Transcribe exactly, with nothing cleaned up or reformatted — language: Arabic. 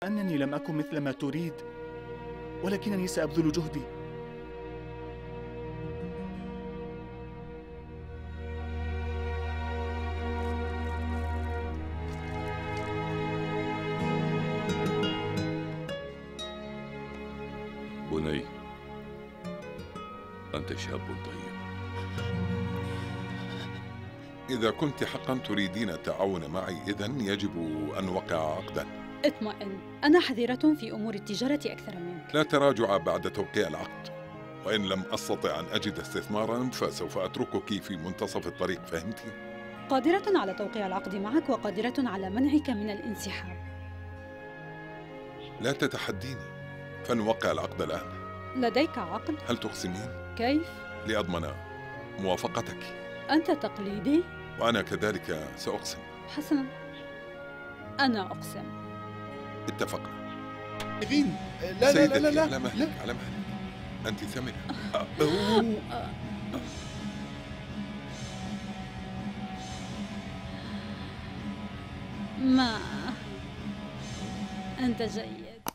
أنني لم أكن مثل ما تريد، ولكنني سأبذل جهدي. بني، أنت شاب طيب. إذا كنت حقا تريدين التعاون معي، إذن يجب أن نوقع عقدا. اطمئن، أنا حذرة في أمور التجارة أكثر منك. لا تراجع بعد توقيع العقد، وإن لم أستطع أن أجد استثمارا فسوف أتركك في منتصف الطريق، فهمت؟ قادرة على توقيع العقد معك وقادرة على منعك من الانسحاب. لا تتحديني، فنوقع العقد الآن. لديك عقد؟ هل تقسمين؟ كيف؟ لأضمن موافقتك. أنت تقليدي؟ وأنا كذلك سأقسم. حسنا، أنا أقسم. اتفقنا. نيفين، لا لا لا لا لا على مهلك، على مهلك، أنت ثمنة. ما أنت جيد.